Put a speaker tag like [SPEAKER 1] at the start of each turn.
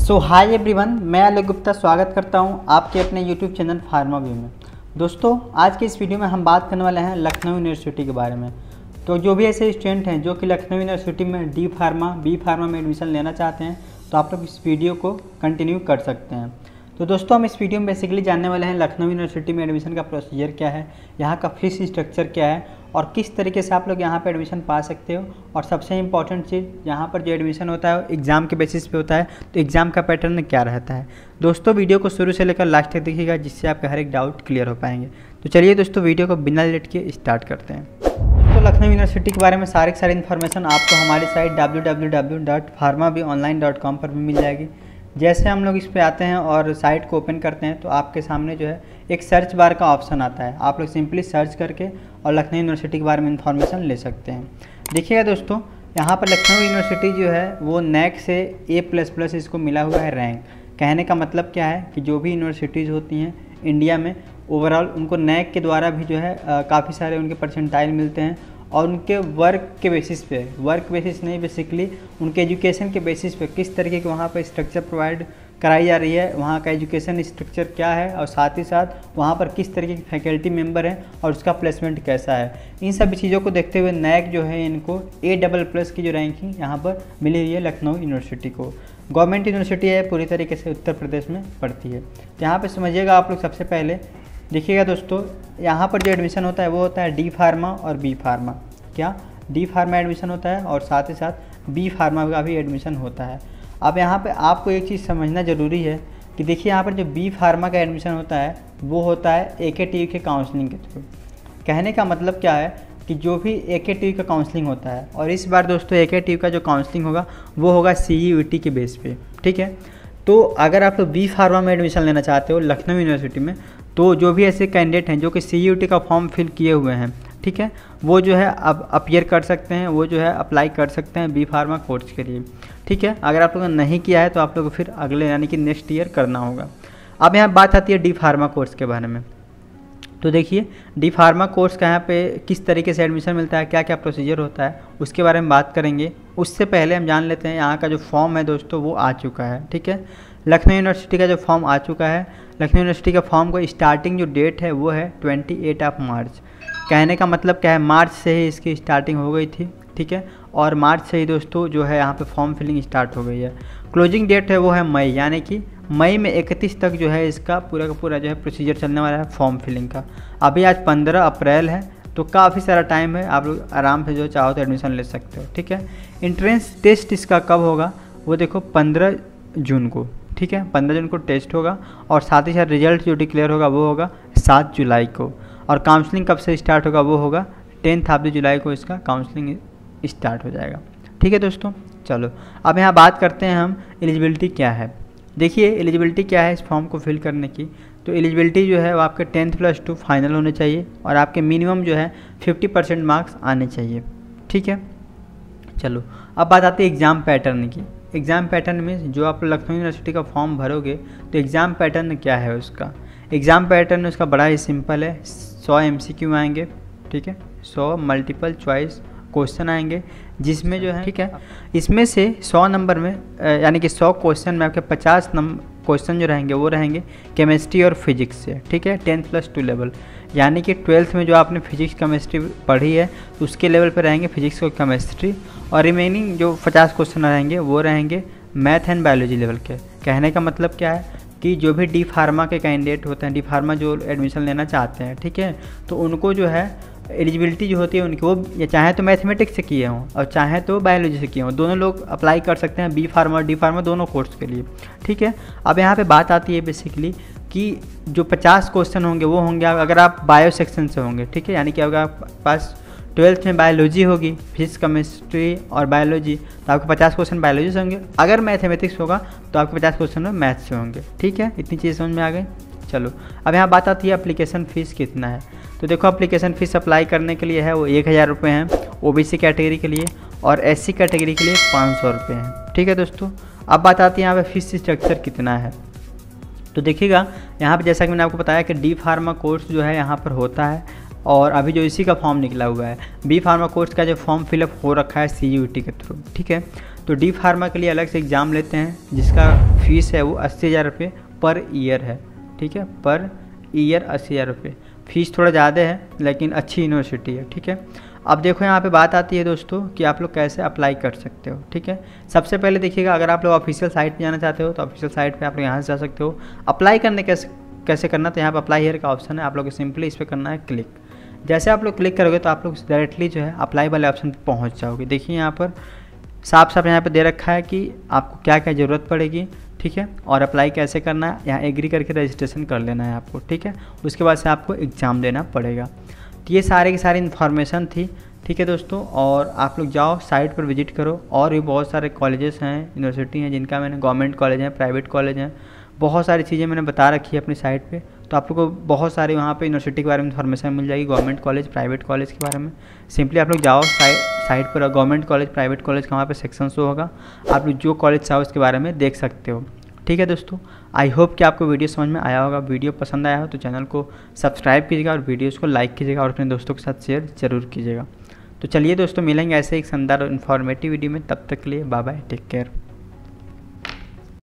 [SPEAKER 1] Hi everyone, मैं आलोक गुप्ता स्वागत करता हूं आपके अपने यूट्यूब चैनल फार्मा व्यू में। दोस्तों, आज के इस वीडियो में हम बात करने वाले हैं लखनऊ यूनिवर्सिटी के बारे में। तो जो भी ऐसे स्टूडेंट हैं जो कि लखनऊ यूनिवर्सिटी में डी फार्मा बी फार्मा में एडमिशन लेना चाहते हैं तो आप लोग इस वीडियो को कंटिन्यू कर सकते हैं। तो दोस्तों, हम इस वीडियो में बेसिकली जानने वाले हैं लखनऊ यूनिवर्सिटी में एडमिशन का प्रोसीजर क्या है, यहाँ का फीस स्ट्रक्चर क्या है और किस तरीके से आप लोग यहाँ पे एडमिशन पा सकते हो। और सबसे इम्पॉर्टेंट चीज़, यहाँ पर जो एडमिशन होता है एग्ज़ाम के बेसिस पे होता है, तो एग्ज़ाम का पैटर्न क्या रहता है। दोस्तों, वीडियो को शुरू से लेकर लास्ट तक देखिएगा जिससे आपके हर एक डाउट क्लियर हो पाएंगे। तो चलिए दोस्तों, वीडियो को बिना लेट के स्टार्ट करते हैं। तो लखनऊ यूनिवर्सिटी के बारे में सारी इन्फॉर्मेशन आपको हमारी साइट www.pharmabonline.com पर भी मिल जाएगी। जैसे हम लोग इस पे आते हैं और साइट को ओपन करते हैं तो आपके सामने जो है एक सर्च बार का ऑप्शन आता है। आप लोग सिंपली सर्च करके और लखनऊ यूनिवर्सिटी के बारे में इन्फॉर्मेशन ले सकते हैं। देखिएगा दोस्तों, यहाँ पर लखनऊ यूनिवर्सिटी जो है वो नैक से A++ इसको मिला हुआ है रैंक। कहने का मतलब क्या है कि जो भी यूनिवर्सिटीज़ होती हैं इंडिया में ओवरऑल, उनको नैक के द्वारा भी जो है काफ़ी सारे उनके परसेंटाइल मिलते हैं और उनके वर्क के बेसिस पे, वर्क बेसिस नहीं बेसिकली उनके एजुकेशन के बेसिस पे किस तरीके के वहाँ पर स्ट्रक्चर प्रोवाइड कराई जा रही है, वहाँ का एजुकेशन स्ट्रक्चर क्या है और साथ ही साथ वहाँ पर किस तरीके की फैकल्टी मेंबर हैं और उसका प्लेसमेंट कैसा है। इन सभी चीज़ों को देखते हुए नैक जो है इनको A++ की जो रैंकिंग यहाँ पर मिली हुई है लखनऊ यूनिवर्सिटी को। गवर्नमेंट यूनिवर्सिटी है, पूरी तरीके से उत्तर प्रदेश में पड़ती है। तो यहाँ पर समझिएगा आप लोग, सबसे पहले देखिएगा दोस्तों, यहाँ पर जो एडमिशन होता है वो होता है डी फार्मा और बी फार्मा। क्या डी फार्मा एडमिशन होता है और साथ ही साथ बी फार्मा का भी एडमिशन होता है। अब यहाँ पे आपको एक चीज़ समझना ज़रूरी है कि देखिए, यहाँ पर जो बी फार्मा का एडमिशन होता है वो होता है AKTU के काउंसलिंग के थ्रू। कहने का मतलब क्या है कि जो भी AKTU का काउंसलिंग होता है, और इस बार दोस्तों AKTU का जो काउंसलिंग होगा वो होगा CUET के बेस पे, ठीक है। तो अगर आप लोग बी फार्मा में एडमिशन लेना चाहते हो लखनऊ यूनिवर्सिटी में, तो जो भी ऐसे कैंडिडेट हैं जो कि CUET का फॉर्म फिल किए हुए हैं, ठीक है, वो जो है अब अपीयर कर सकते हैं, वो जो है अप्लाई कर सकते हैं बी फार्मा कोर्स के लिए, ठीक है। अगर आप लोगों ने नहीं किया है तो आप लोगों को फिर अगले यानी कि नेक्स्ट ईयर करना होगा। अब यहाँ बात आती है डी फार्मा कोर्स के बारे में। तो देखिए, डी फार्मा कोर्स का यहाँ पे किस तरीके से एडमिशन मिलता है, क्या क्या प्रोसीजर होता है, उसके बारे में बात करेंगे। उससे पहले हम जान लेते हैं यहाँ का जो फॉर्म है दोस्तों वो आ चुका है, ठीक है। लखनऊ यूनिवर्सिटी का जो फॉर्म आ चुका है, लखनऊ यूनिवर्सिटी का फॉर्म को स्टार्टिंग जो डेट है वो है 28 मार्च। कहने का मतलब क्या है, मार्च से ही इसकी स्टार्टिंग हो गई थी, ठीक है, और मार्च से ही दोस्तों जो है यहाँ पे फॉर्म फिलिंग स्टार्ट हो गई है। क्लोजिंग डेट है वो है मई, यानी कि मई में 31 तक जो है इसका पूरा का पूरा जो है प्रोसीजर चलने वाला है फॉर्म फिलिंग का। अभी आज 15 अप्रैल है, तो काफ़ी सारा टाइम है, आप लोग आराम से जो चाहो तो एडमिशन ले सकते हो, ठीक है। एंट्रेंस टेस्ट इसका कब होगा वो देखो 15 जून को, ठीक है, 15 जून को टेस्ट होगा और साथ ही साथ रिजल्ट जो डिक्लेयर होगा वो होगा 7 जुलाई को। और काउंसलिंग कब से स्टार्ट होगा वो होगा 10 जुलाई को इसका काउंसलिंग स्टार्ट हो जाएगा, ठीक है दोस्तों। चलो अब यहाँ बात करते हैं हम एलिजिबिलिटी क्या है। देखिए, एलिजिबिलिटी क्या है इस फॉर्म को फिल करने की। तो एलिजिबिलिटी जो है वो आपके 10th+2 फाइनल होने चाहिए और आपके मिनिमम जो है 50% मार्क्स आने चाहिए, ठीक है। चलो अब बात आती है एग्ज़ाम पैटर्न की। एग्ज़ाम पैटर्न में जो आप लखनऊ यूनिवर्सिटी का फॉर्म भरोगे तो एग्ज़ाम पैटर्न क्या है उसका। एग्ज़ाम पैटर्न उसका बड़ा ही सिंपल है। 100 MCQ आएंगे, ठीक है, 100 मल्टीपल चॉइस क्वेश्चन आएंगे, जिसमें जो है, ठीक है, इसमें से 100 नंबर में यानी कि 100 क्वेश्चन में आपके 50 क्वेश्चन जो रहेंगे वो रहेंगे केमिस्ट्री और फिजिक्स से, ठीक है, 10+2 लेवल। यानी कि 12th में जो आपने फिजिक्स केमिस्ट्री पढ़ी है तो उसके लेवल पर रहेंगे फिजिक्स और केमिस्ट्री, और रिमेनिंग जो 50 क्वेश्चन रहेंगे वो रहेंगे मैथ एंड बायोलॉजी लेवल के। कहने का मतलब क्या है कि जो भी डी फार्मा के कैंडिडेट होते हैं, डी फार्मा जो एडमिशन लेना चाहते हैं, ठीक है, तो उनको जो है एलिजिबिलिटी जो होती है उनकी, वो या चाहे तो मैथमेटिक्स से किए हों और चाहे तो बायोलॉजी से किए हों, दोनों लोग अप्लाई कर सकते हैं बी फार्मा और डी फार्मा दोनों कोर्स के लिए, ठीक है। अब यहाँ पे बात आती है बेसिकली कि जो 50 क्वेश्चन होंगे वो होंगे अगर आप बायो सेक्शन से होंगे, ठीक है, यानी कि अगर आपके पास 12th में बायोलॉजी होगी, फिजिक्स केमिस्ट्री और बायोलॉजी, तो आपके 50 क्वेश्चन बायोलॉजी से होंगे। अगर मैथमेटिक्स होगा तो आपके 50 क्वेश्चन में मैथ से होंगे, ठीक है। इतनी चीज़ समझ में आ गई। चलो अब यहाँ बात आती है एप्लीकेशन फ़ीस कितना है। तो देखो, एप्लीकेशन फ़ीस अप्लाई करने के लिए है वो 1000 रुपये हैं OBC कैटेगरी के लिए, और SC कैटेगरी के लिए 500 रुपये हैं, ठीक है दोस्तों। अब बात आती है यहाँ पे फीस स्ट्रक्चर कितना है। तो देखिएगा, यहाँ पे जैसा कि मैंने आपको बताया कि डी फार्मा कोर्स जो है यहाँ पर होता है और अभी जो इसी का फॉर्म निकला हुआ है, बी फार्मा कोर्स का जो फॉर्म फिलअप हो रखा है CUET के थ्रू, ठीक है। तो डी फार्मा के लिए अलग से एग्ज़ाम लेते हैं जिसका फ़ीस है वो 80,000 रुपये पर ईयर है। ठीक है, पर ईयर 80,000 रुपये। फ़ीस थोड़ा ज़्यादा है लेकिन अच्छी यूनिवर्सिटी है। ठीक है, अब देखो यहाँ पे बात आती है दोस्तों कि आप लोग कैसे अप्लाई कर सकते हो। ठीक है, सबसे पहले देखिएगा, अगर आप लोग ऑफिशियल साइट पे जाना चाहते हो तो ऑफिशियल साइट पे आप लोग यहाँ से जा सकते हो। अप्लाई करने कैसे करना, तो यहाँ पे अप्लाई हियर का ऑप्शन है, आप लोग को सिंपली इस पर करना है क्लिक। जैसे आप लोग क्लिक करोगे तो आप लोग डायरेक्टली जो है अप्लाई वाले ऑप्शन पर पहुँच जाओगे। देखिए यहाँ पर साफ साफ यहाँ पे दे रखा है कि आपको क्या क्या ज़रूरत पड़ेगी। ठीक है, और अप्लाई कैसे करना है, यहाँ एग्री करके रजिस्ट्रेशन कर लेना है आपको। ठीक है, उसके बाद से आपको एग्ज़ाम देना पड़ेगा। तो ये सारे की सारी इन्फॉर्मेशन थी। ठीक है दोस्तों, और आप लोग जाओ साइट पर विजिट करो। और भी बहुत सारे कॉलेजेस हैं, यूनिवर्सिटी हैं, जिनका मैंने गवर्नमेंट कॉलेज हैं, प्राइवेट कॉलेज हैं, बहुत सारी चीज़ें मैंने बता रखी है अपनी साइट पे। तो आप लोग को बहुत सारी वहाँ पे यूनिवर्सिटी के बारे में इन्फॉर्मेशन मिल जाएगी, गवर्नमेंट कॉलेज, प्राइवेट कॉलेज के बारे में। सिंपली आप लोग जाओ साइट पर, गवर्नमेंट कॉलेज, प्राइवेट कॉलेज का वहाँ पे सेक्शन शो होगा, आप लोग जो कॉलेज चाहो उसके बारे में देख सकते हो। ठीक है दोस्तों, आई होप कि आपको वीडियो समझ में आया होगा। वीडियो पसंद आया हो तो चैनल को सब्सक्राइब कीजिएगा और वीडियोस को लाइक कीजिएगा और अपने दोस्तों के साथ शेयर ज़रूर कीजिएगा। तो चलिए दोस्तों, मिलेंगे ऐसे एक शानदार और इन्फॉर्मेटिव वीडियो में। तब तक के लिए बाय बाय, टेक केयर।